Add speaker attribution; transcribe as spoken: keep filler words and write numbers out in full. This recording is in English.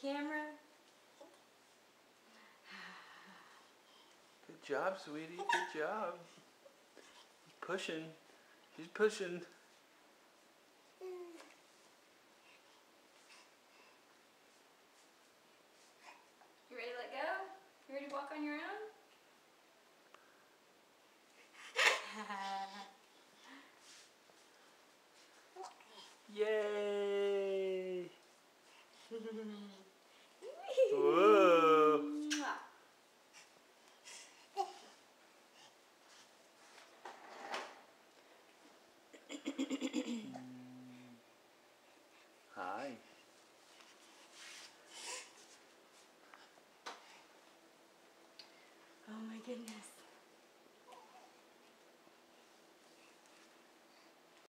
Speaker 1: camera.
Speaker 2: Good job, sweetie. Good job. Pushing. She's pushing.
Speaker 1: You ready to let go? You ready to walk on your own?
Speaker 2: Yay!